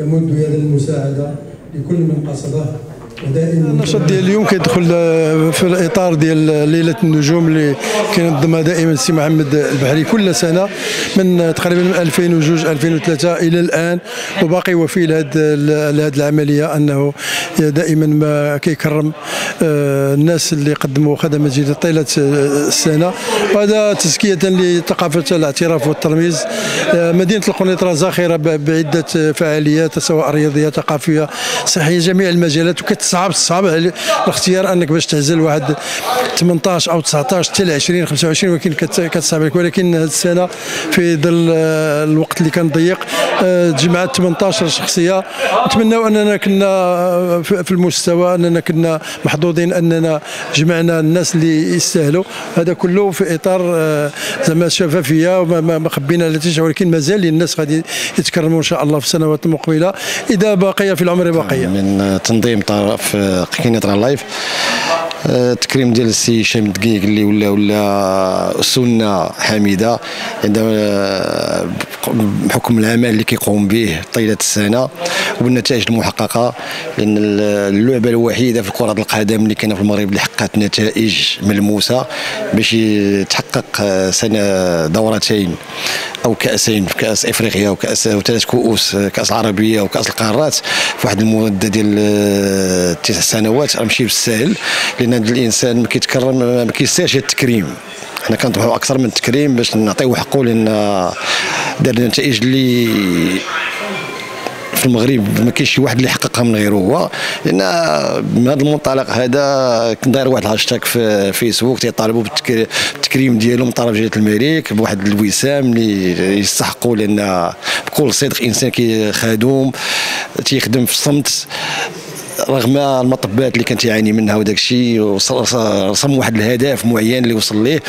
يمد يد المساعده لكل من قصده. ودائما النشاط ديال اليوم كيدخل في الاطار ديال ليله النجوم اللي كينظمها دائما السي محمد البحري كل سنه من تقريبا من 2002 2003 الى الان، وباقي وفي لهذه العمليه انه دائما ما كيكرم الناس اللي قدموا خدمات جيده طيله السنه، وهذا تزكيه لثقافه الاعتراف والترميز. مدينه القنيطره زاخره بعده فعاليات سواء رياضيه ثقافيه صحيه جميع المجالات، صعب الاختيار انك باش تعزل واحد 18 او 19 حتى ل 20 25 ولكن كتصعب عليك. ولكن هذه السنه في ظل الوقت اللي كان ضيق تجمعت 18 شخصيه. نتمناو اننا كنا في المستوى، اننا كنا محظوظين اننا جمعنا الناس اللي يستاهلوا. هذا كله في اطار زعما الشفافيه وما خبينا لا شيء، ولكن مازال الناس غادي يتكرموا ان شاء الله في السنوات المقبله اذا بقي في العمر بقيه. من تنظيم في قنيطره لايف التكريم ديال السي هشام الدقيق اللي ولا سنه حميده بحكم العمل اللي كيقوم به طيله السنه وبالنتائج المحققه، لان اللعبه الوحيده في كره القدم اللي كاينه في المغرب اللي حققت نتائج ملموسه باش يتحقق سنه دورتين او كاسين في كاس افريقيا وكاس وثلاث كؤوس كاس العربيه وكاس القارات في واحد المده ديال 9 سنوات، راه ماشي بالسهل، لان هذا الانسان ما كيتكرم ما كيستاهلش التكريم. حنا كنطمحوا اكثر من التكريم باش نعطيوه حقه، لان دار نتائج اللي في المغرب ما كاينش شي واحد اللي حققها من غيره هو. لان من هذا المنطلق هذا كنت داير واحد الهاشتاغ في فيسبوك تيطالبوا بالتكريم ديالهم من طرف جلاله الملك بواحد الوسام اللي يستحقوا، لان بكل صدق انسان خدوم تيخدم في الصمت رغم المطبات اللي كانت يعاني منها وداك الشيء، رسم واحد الهدف معين اللي وصل ليه.